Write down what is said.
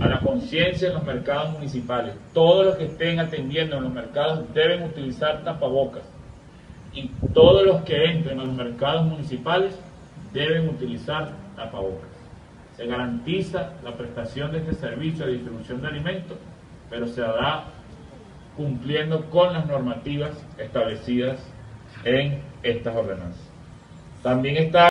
a la conciencia en los mercados municipales. Todos los que estén atendiendo en los mercados deben utilizar tapabocas y todos los que entren a los mercados municipales deben utilizar tapabocas. Se garantiza la prestación de este servicio de distribución de alimentos, pero se hará cumpliendo con las normativas establecidas en estas ordenanzas. También está